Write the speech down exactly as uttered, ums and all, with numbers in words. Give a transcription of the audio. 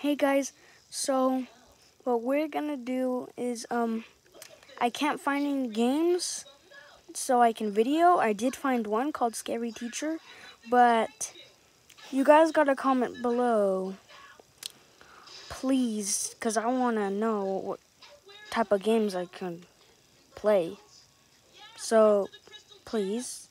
Hey guys, so what we're gonna do is um I can't find any games so I can video. I did find one called Scary Teacher, but you guys gotta comment below, please, because I wanna know what type of games I can play. So please.